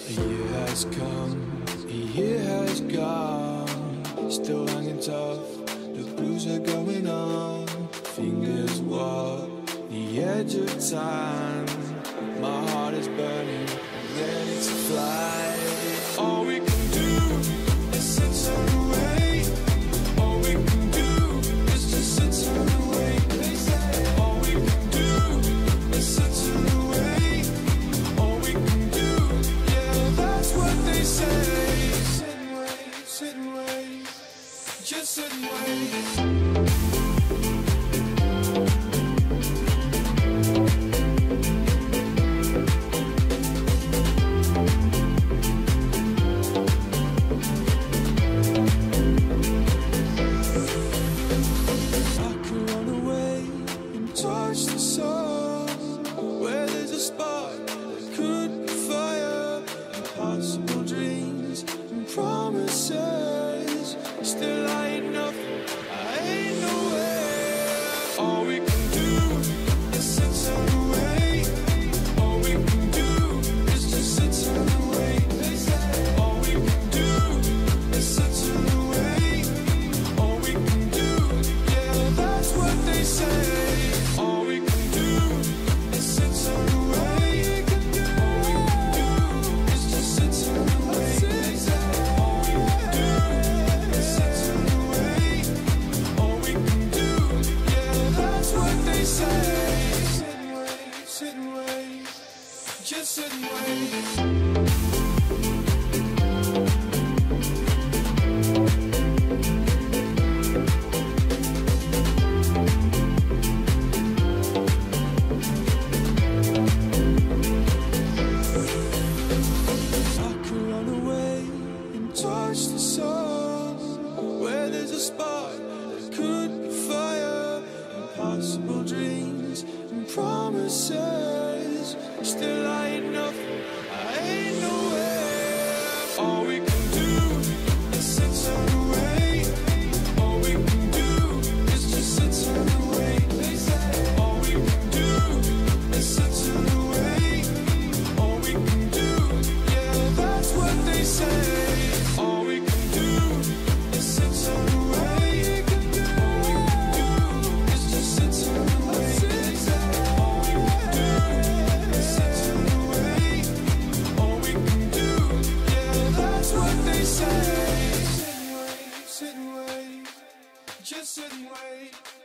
A year has come, a year has gone. Still hanging tough, the blues are going on. Fingers walk the edge of time. My heart is burning, ready to fly. All we can do is sit and wait. All we can do is just sit and wait. They say all we can do is sit and wait. All we can do, yeah, that's what they say. Sit and wait, just sit and wait. Touch the sun, where there's a spark that could be fire. Impossible dreams and promises. Still I ain't nothing, I ain't nowhere. All we can do is sit and wait. All we can do is just sit and wait. They say all we can do is sit and wait. All we can do, yeah, that's what they say. All we can do is sit and wait. All we can do is just sit and wait. All we can do is sit and wait. All we can do, yeah, that's what they say. Sit and wait, just sit and wait. Touch the sun, where there's a spark that could be fire. Impossible dreams and promises. Still I ain't nothing, I ain't nowhere. All we can do is sit and wait. All we can do is just sit and wait. They say all we can do is sit and wait. All we can do, yeah, that's what they say. All we can do is sit and wait. All we can do is just sit and wait. All we can do is sit and wait. All we can do, yeah, that's what they say. Sit and wait, just sit and wait.